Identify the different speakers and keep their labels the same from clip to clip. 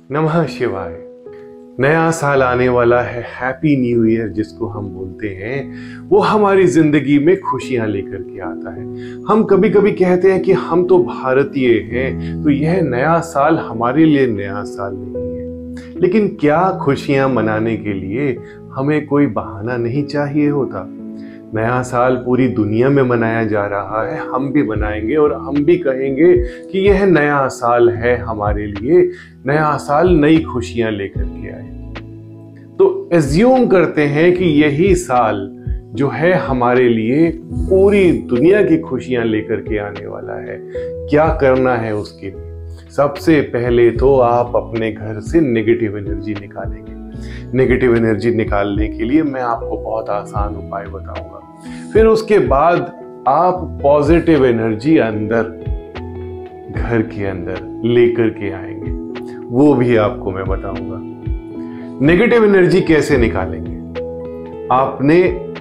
Speaker 1: नमः शिवाय। नया साल आने वाला है, हैप्पी न्यू ईयर जिसको हम बोलते हैं, वो हमारी जिंदगी में खुशियां लेकर के आता है। हम कभी कभी कहते हैं कि हम तो भारतीय हैं, तो यह नया साल हमारे लिए नया साल नहीं है। लेकिन क्या खुशियां मनाने के लिए हमें कोई बहाना नहीं चाहिए होता? नया साल पूरी दुनिया में मनाया जा रहा है, हम भी मनाएंगे और हम भी कहेंगे कि यह नया साल है हमारे लिए, नया साल नई खुशियां लेकर के आए। तो एज्यूम करते हैं कि यही साल जो है हमारे लिए पूरी दुनिया की खुशियां लेकर के आने वाला है। क्या करना है उसके लिए? सबसे पहले तो आप अपने घर से नेगेटिव एनर्जी निकालेंगे। नेगेटिव एनर्जी निकालने के लिए मैं आपको बहुत आसान उपाय बताऊंगा। फिर उसके बाद आप पॉजिटिव एनर्जी अंदर घर के अंदर लेकर के आएंगे, वो भी आपको मैं बताऊंगा। नेगेटिव एनर्जी कैसे निकालेंगे? आपने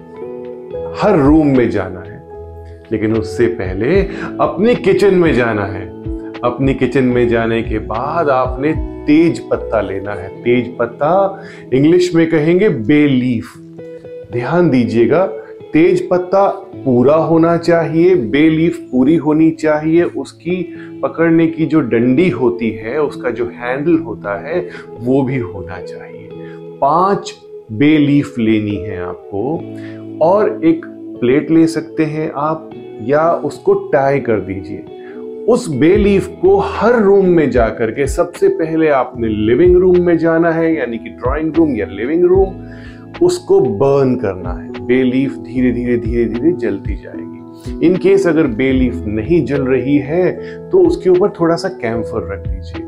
Speaker 1: हर रूम में जाना है, लेकिन उससे पहले अपनी किचन में जाना है। अपनी किचन में जाने के बाद आपने तेज पत्ता लेना है। तेज पत्ता इंग्लिश में कहेंगे बे लीफ। ध्यान दीजिएगा, तेज पत्ता पूरा होना चाहिए, बे लीफ पूरी होनी चाहिए। उसकी पकड़ने की जो डंडी होती है, उसका जो हैंडल होता है, वो भी होना चाहिए। 5 बे लीफ लेनी है आपको, और एक प्लेट ले सकते हैं आप, या उसको टाई कर दीजिए। उस बे लीफ को हर रूम में जाकर के सबसे पहले आपने लिविंग रूम में जाना है, यानी कि ड्राइंग रूम या लिविंग रूम, उसको बर्न करना है। बे लीफ धीरे धीरे धीरे धीरे जलती जाएगी। इन केस अगर बे लीफ नहीं जल रही है तो उसके ऊपर थोड़ा सा कैम्फर रख दीजिए।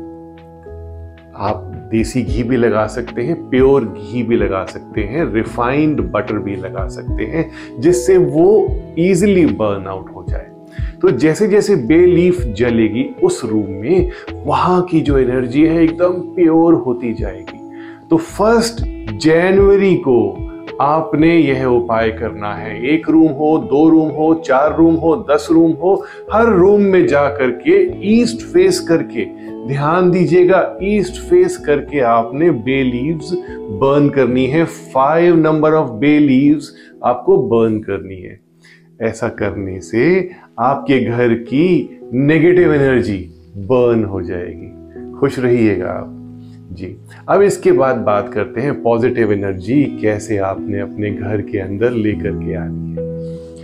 Speaker 1: आप देसी घी भी लगा सकते हैं, प्योर घी भी लगा सकते हैं, रिफाइंड बटर भी लगा सकते हैं, जिससे वो इजीली बर्न आउट हो जाए। तो जैसे जैसे बे लीफ जलेगी उस रूम में, वहां की जो एनर्जी है एकदम प्योर होती जाएगी। तो 1 जनवरी को आपने यह उपाय करना है। 1 रूम हो, 2 रूम हो, 4 रूम हो, 10 रूम हो, हर रूम में जा करके ईस्ट फेस करके, ध्यान दीजिएगा, ईस्ट फेस करके आपने बे लीव्स बर्न करनी है। 5 नंबर ऑफ बे लीव्स आपको बर्न करनी है। ऐसा करने से आपके घर की नेगेटिव एनर्जी बर्न हो जाएगी। खुश रहिएगा आप जी। अब इसके बाद बात करते हैं पॉजिटिव एनर्जी कैसे आपने अपने घर के अंदर लेकर के आनी है।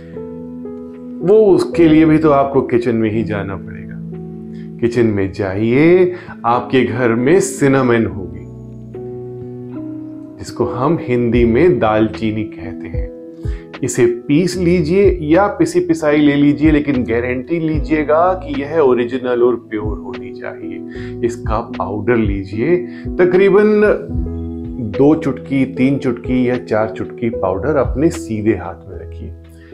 Speaker 1: वो उसके लिए भी तो आपको किचन में ही जाना पड़ेगा। किचन में जाइए, आपके घर में सिनेमन होगी, जिसको हम हिंदी में दालचीनी कहते हैं। इसे पीस लीजिए या पिसी पिसाई ले लीजिए, लेकिन गारंटी लीजिएगा कि यह ओरिजिनल और प्योर होनी चाहिए। इसका पाउडर लीजिए, तकरीबन 2 चुटकी, 3 चुटकी या 4 चुटकी पाउडर अपने सीधे हाथ में रखिए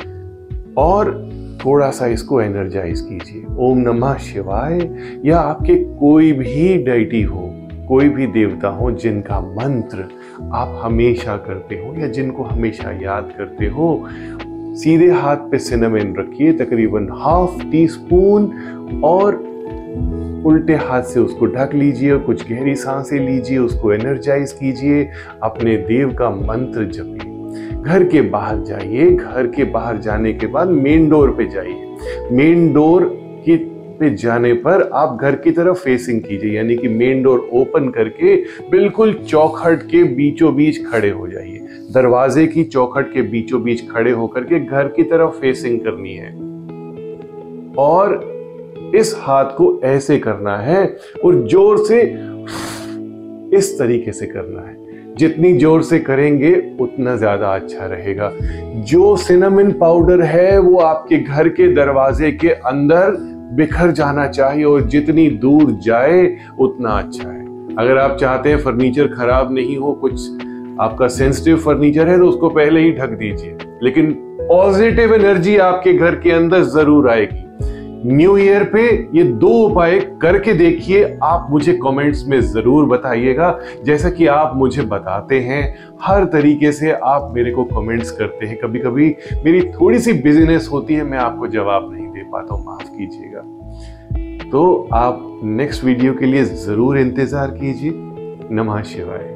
Speaker 1: और थोड़ा सा इसको एनर्जाइज कीजिए। ओम नमः शिवाय, या आपके कोई भी डाइटी हो, कोई भी देवता हो जिनका मंत्र आप हमेशा करते हो या जिनको हमेशा याद करते हो, सीधे हाथ पे सिनेमन रखिए, तकरीबन ½ टीस्पून, और उल्टे हाथ से उसको ढक लीजिए और कुछ गहरी सांसें लीजिए, उसको एनर्जाइज कीजिए, अपने देव का मंत्र जपिए। घर के बाहर जाइए। घर के बाहर जाने के बाद मेन डोर पे जाइए। मेन डोर की पे जाने पर आप घर की तरफ फेसिंग कीजिए, यानी कि मेन डोर ओपन करके बिल्कुल चौखट के बीचों बीच खड़े हो जाइए। दरवाजे की चौखट के बीचों बीच खड़े होकर के घर की तरफ फेसिंग करनी है, और इस हाथ को ऐसे करना है और जोर से इस तरीके से करना है। जितनी जोर से करेंगे उतना ज्यादा अच्छा रहेगा। जो सिनेमन पाउडर है वो आपके घर के दरवाजे के अंदर बिखर जाना चाहिए, और जितनी दूर जाए उतना अच्छा है। अगर आप चाहते हैं फर्नीचर खराब नहीं हो, कुछ आपका सेंसिटिव फर्नीचर है, तो उसको पहले ही ढक दीजिए, लेकिन पॉजिटिव एनर्जी आपके घर के अंदर जरूर आएगी। न्यू ईयर पे ये 2 उपाय करके देखिए। आप मुझे कमेंट्स में जरूर बताइएगा, जैसा कि आप मुझे बताते हैं। हर तरीके से आप मेरे को कमेंट्स करते हैं। कभी कभी मेरी थोड़ी सी बिजीनेस होती है, मैं आपको जवाब नहीं दे पाता हूँ, माफ कीजिएगा। तो आप नेक्स्ट वीडियो के लिए जरूर इंतजार कीजिए। नमः शिवाय।